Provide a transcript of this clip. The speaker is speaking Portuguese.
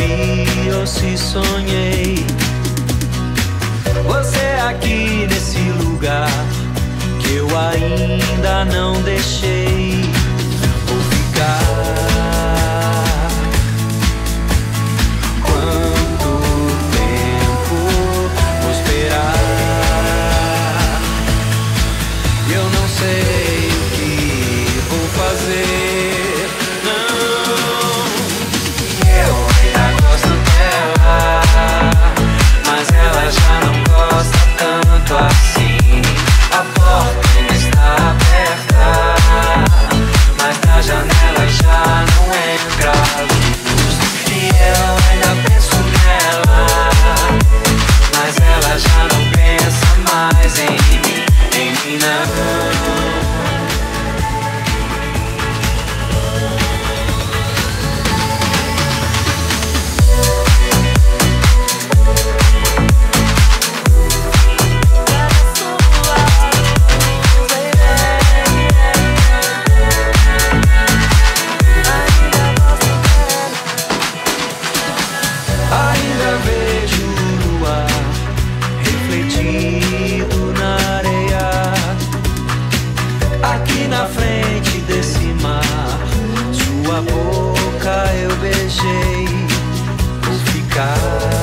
vi ou se sonhei. Você aqui nesse lugar que eu ainda não deixei. Vou ficar. Quanto tempo vou esperar? Eu não sei o que vou fazer. Não. Eu ainda gosto dela, mas ela já não gosta tanto assim. A porta ainda está aberta, mas da janela já não entra luz. E eu ainda penso nela, mas ela já não pensa mais em mim não. Ainda vejo o luar refletido na areia, aqui na frente desse mar. Sua boca eu beijei. Vou ficar.